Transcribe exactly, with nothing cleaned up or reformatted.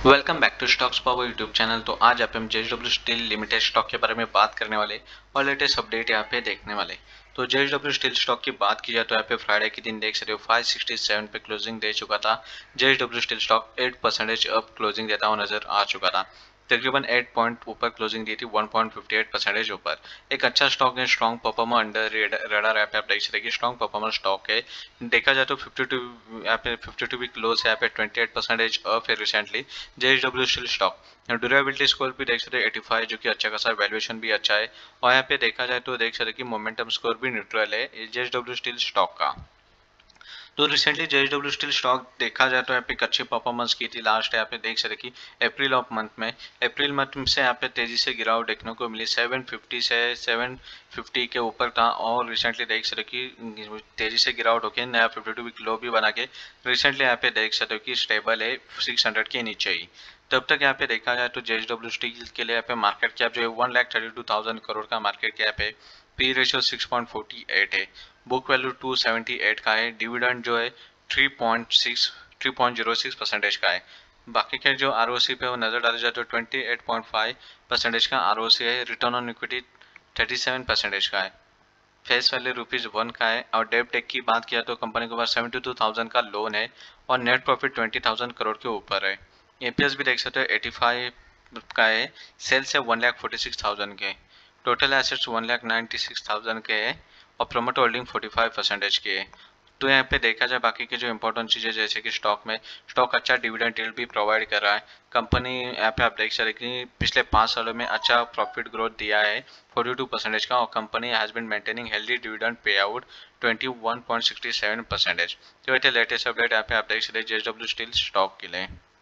Welcome back to stocks power YouTube channel. तो आज आप हम जेएसडब्ल्यू स्टील लिमिटेड स्टॉक के बारे में बात करने वाले और लेटेस्ट अपडेट यहाँ पे देखने वाले। तो जेएसडब्ल्यू स्टील स्टॉक की बात की जाए तो यहाँ पे फ्राइडे के दिन देख सकते हो फाइव सिक्सटी सेवन पे क्लोजिंग दे चुका था। JSW steel stock eight percentage up closing देता हुआ नजर आ चुका था। तकरीबन एट पॉइंट ऊपर क्लोजिंग दी थी, one point fifty eight percentage ऊपर। एक अच्छा स्टॉक है, strong performer under radar app आप देख सकते हैं कि स्ट्रॉन्ग परफॉर्मर स्टॉक है। देखा जाए तो फिफ्टी टू यहाँ पे फिफ्टी टू वीक क्लोज है, यहाँ पे ट्वेंटी एट परसेंटेज अप है recently JSW steel stock. Durability score भी देख सकते हैं एटी फाइव, जो कि अच्छा खासा वैल्यूएशन भी अच्छा है। और यहाँ पे देखा जाए तो देख सकते हैं कि मोमेंटम स्कोर भी न्यूट्रल है जेएसडब्ल्यू स्टील स्टॉक का। तो रिसेंटली जेएसडब्ल्यू स्टील स्टॉक देखा जाए तो यहाँ पे एक अच्छी परफॉर्मेंस की थी लास्ट। यहाँ पे देख सकते कि अप्रैल ऑफ मंथ में अप्रैल मंथ से यहाँ पे तेजी से गिरावट देखने को मिली, सेवन फिफ्टी से सेवन फिफ्टी के ऊपर था और रिसेंटली देख सकते कि तेजी से गिरावट होकर नया फिफ्टी टू वीक लो भी बना के रिसेंटली यहाँ पे देख सकते हो कि स्टेबल है सिक्स हंड्रेड के नीचे ही। तब तक यहाँ पे देखा जाए तो जेएसडब्ल्यू स्टील के लिए यहाँ पे मार्केट कैप जो है one lakh thirty two thousand crore का मार्केट कैप है। P ratio six point forty eight है। Book value two seventy eight का है। डिविडेंड जो है three point six three point zero six percentage का है। बाकी के जो आरओसी पे वो नजर डाली जाए तो twenty eight point five percentage का आरओसी है। Return on equity thirty seven percentage का है। फेस वैल्यू रुपीज वन का है। और डेप टेक की बात किया तो कंपनी के पास सेवेंटी टू थाउजेंड का लोन है और net profit twenty thousand crore के ऊपर है। एपीएस भी देख सकते हो एटी फाइव का है। सेल्स है one lakh forty six thousand के। Total assets one lakh ninety six thousand के है और promoter holding forty five percentage की है। तो यहाँ पे देखा जाए बाकी की जो इंपॉर्टेंट चीज़ें जैसे कि स्टॉक में स्टॉक अच्छा डिविडेंड यील्ड भी प्रोवाइड कर रहा है। कंपनी यहाँ पे आप देख सकते कि पिछले पाँच सालों में अच्छा प्रॉफिट ग्रोथ दिया है फोर्टी टू परसेंटेज का और company has been maintaining healthy dividend pay out twenty one point sixty seven percentage. तो ये लेटेस्ट अपडेट यहाँ पे आप देख सकते जेएसडब्ल्यू स्टील स्टॉक के लिए।